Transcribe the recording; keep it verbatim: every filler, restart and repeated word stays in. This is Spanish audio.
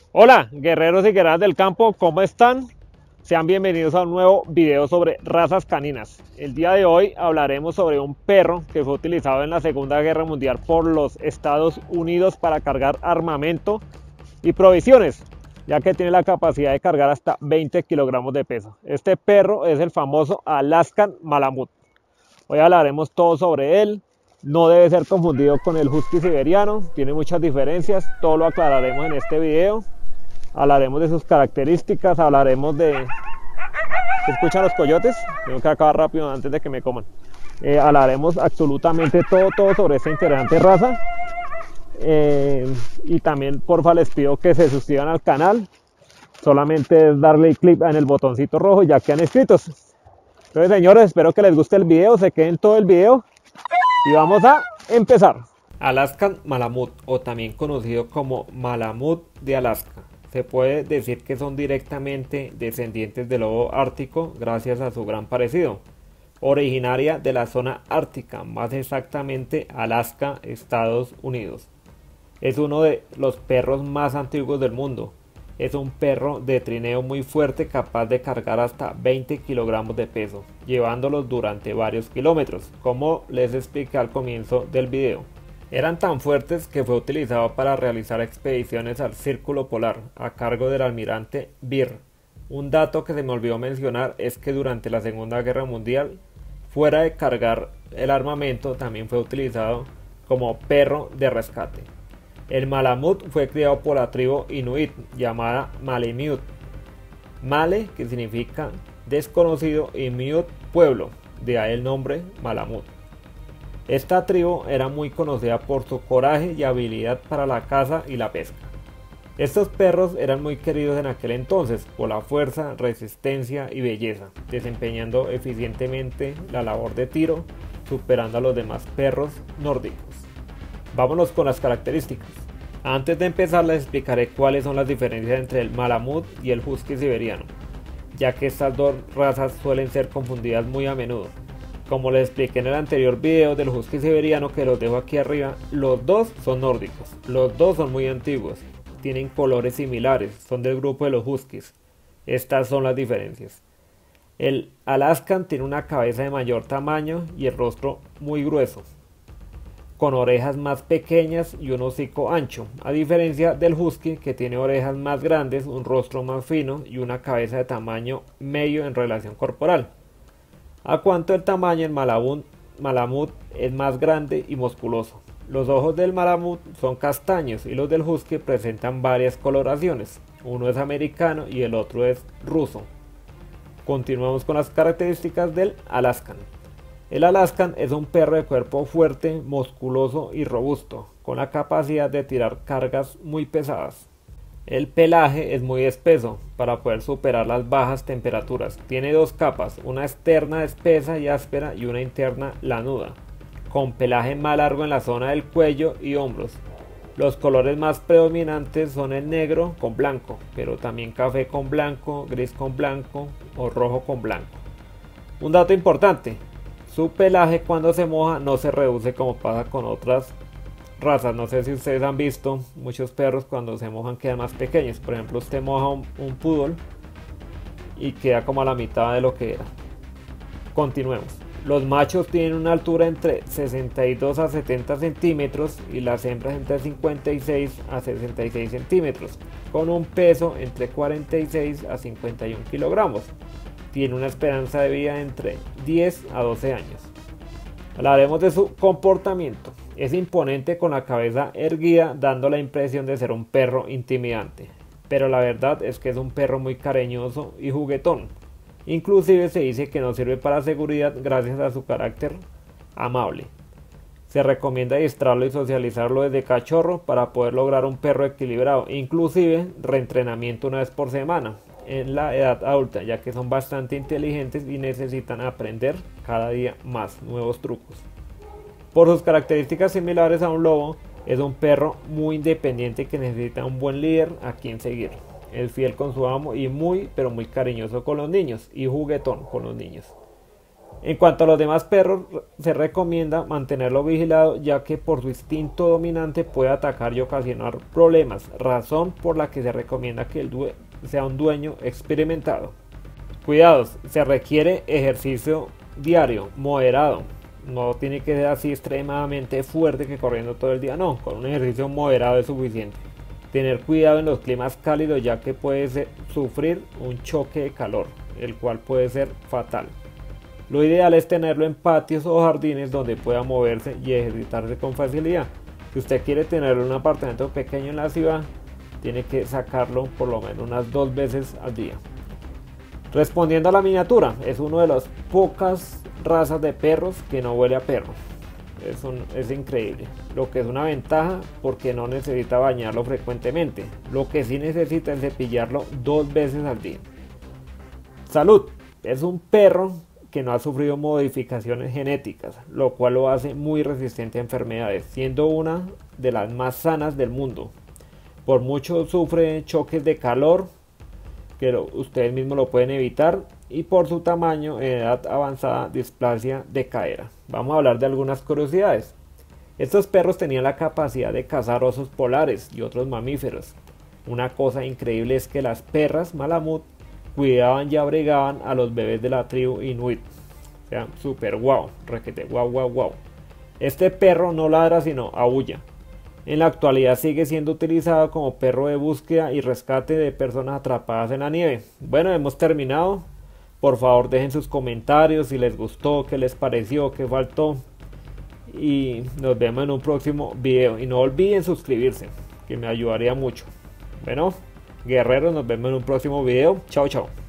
Hola, guerreros y guerreras del campo, ¿cómo están? Sean bienvenidos a un nuevo video sobre razas caninas. El día de hoy hablaremos sobre un perro que fue utilizado en la Segunda Guerra Mundial por los Estados Unidos para cargar armamento y provisiones, ya que tiene la capacidad de cargar hasta veinte kilogramos de peso. Este perro es el famoso Alaskan Malamut. Hoy hablaremos todo sobre él. No debe ser confundido con el husky siberiano, tiene muchas diferencias, todo lo aclararemos en este video. Hablaremos de sus características, hablaremos de... ¿Se escuchan los coyotes? Tengo que acabar rápido antes de que me coman. Eh, hablaremos absolutamente todo, todo sobre esta interesante raza. Eh, y también, porfa, les pido que se suscriban al canal. Solamente es darle clic en el botoncito rojo y ya quedan inscritos. Entonces, señores, espero que les guste el video, se queden todo el video. Y vamos a empezar. Alaskan Malamut, o también conocido como Malamut de Alaska. Se puede decir que son directamente descendientes del lobo ártico gracias a su gran parecido. Originaria de la zona ártica, más exactamente Alaska, Estados Unidos. Es uno de los perros más antiguos del mundo. Es un perro de trineo muy fuerte, capaz de cargar hasta veinte kilogramos de peso, llevándolos durante varios kilómetros, como les expliqué al comienzo del video. Eran tan fuertes que fue utilizado para realizar expediciones al Círculo Polar a cargo del almirante Beer. Un dato que se me olvidó mencionar es que durante la Segunda Guerra Mundial, fuera de cargar el armamento, también fue utilizado como perro de rescate. El Malamut fue criado por la tribu inuit llamada Malemute. Male, que significa desconocido, y Miut, pueblo, de ahí el nombre Malamut. Esta tribu era muy conocida por su coraje y habilidad para la caza y la pesca. Estos perros eran muy queridos en aquel entonces por la fuerza, resistencia y belleza, desempeñando eficientemente la labor de tiro, superando a los demás perros nórdicos. Vámonos con las características. Antes de empezar les explicaré cuáles son las diferencias entre el Malamut y el husky siberiano, ya que estas dos razas suelen ser confundidas muy a menudo. Como les expliqué en el anterior video del husky siberiano, que los dejo aquí arriba, los dos son nórdicos, los dos son muy antiguos, tienen colores similares, son del grupo de los huskies. Estas son las diferencias. El Alaskan tiene una cabeza de mayor tamaño y el rostro muy grueso, con orejas más pequeñas y un hocico ancho, a diferencia del husky, que tiene orejas más grandes, un rostro más fino y una cabeza de tamaño medio en relación corporal. A cuanto el tamaño, el Malamut, Malamut es más grande y musculoso. Los ojos del Malamut son castaños y los del husky presentan varias coloraciones. Uno es americano y el otro es ruso. Continuamos con las características del Alaskan. El Alaskan es un perro de cuerpo fuerte, musculoso y robusto, con la capacidad de tirar cargas muy pesadas. El pelaje es muy espeso para poder superar las bajas temperaturas. Tiene dos capas, una externa espesa y áspera y una interna lanuda, con pelaje más largo en la zona del cuello y hombros. Los colores más predominantes son el negro con blanco, pero también café con blanco, gris con blanco o rojo con blanco. Un dato importante, su pelaje cuando se moja no se reduce como pasa con otras razas. No sé si ustedes han visto, muchos perros cuando se mojan quedan más pequeños. Por ejemplo, usted moja un, un poodle y queda como a la mitad de lo que era. Continuemos. Los machos tienen una altura entre sesenta y dos a setenta centímetros y las hembras entre cincuenta y seis a sesenta y seis centímetros, con un peso entre cuarenta y seis a cincuenta y uno kilogramos. Tiene una esperanza de vida entre diez a doce años. Hablaremos de su comportamiento. Es imponente con la cabeza erguida, dando la impresión de ser un perro intimidante, pero la verdad es que es un perro muy cariñoso y juguetón. Inclusive se dice que no sirve para seguridad gracias a su carácter amable. Se recomienda adiestrarlo y socializarlo desde cachorro para poder lograr un perro equilibrado, inclusive reentrenamiento una vez por semana en la edad adulta, ya que son bastante inteligentes y necesitan aprender cada día más nuevos trucos. Por sus características similares a un lobo, es un perro muy independiente que necesita un buen líder a quien seguir. Es fiel con su amo y muy pero muy cariñoso con los niños y juguetón con los niños. En cuanto a los demás perros, se recomienda mantenerlo vigilado, ya que por su instinto dominante puede atacar y ocasionar problemas, razón por la que se recomienda que el due- sea un dueño experimentado. Cuidados, se requiere ejercicio diario, moderado. No tiene que ser así extremadamente fuerte que corriendo todo el día, no, con un ejercicio moderado es suficiente. Tener cuidado en los climas cálidos, ya que puede ser- sufrir un choque de calor, el cual puede ser fatal. Lo ideal es tenerlo en patios o jardines donde pueda moverse y ejercitarse con facilidad. Si usted quiere tener un apartamento pequeño en la ciudad, tiene que sacarlo por lo menos unas dos veces al día. Respondiendo a la miniatura, es una de las pocas razas de perros que no huele a perro. Es, un, es increíble. Lo que es una ventaja porque no necesita bañarlo frecuentemente. Lo que sí necesita es cepillarlo dos veces al día. Salud. Es un perro que no ha sufrido modificaciones genéticas, lo cual lo hace muy resistente a enfermedades, siendo una de las más sanas del mundo. Por mucho sufre choques de calor, que lo, ustedes mismos lo pueden evitar, y por su tamaño en edad avanzada displasia de cadera. Vamos a hablar de algunas curiosidades. Estos perros tenían la capacidad de cazar osos polares y otros mamíferos. Una cosa increíble es que las perras malamut cuidaban y abrigaban a los bebés de la tribu inuit. O sea, super guau, requete guau guau guau. Este perro no ladra sino aúlla. En la actualidad sigue siendo utilizado como perro de búsqueda y rescate de personas atrapadas en la nieve. Bueno, hemos terminado. Por favor dejen sus comentarios si les gustó, qué les pareció, qué faltó. Y nos vemos en un próximo video. Y no olviden suscribirse, que me ayudaría mucho. Bueno, guerreros, nos vemos en un próximo video. Chao, chao.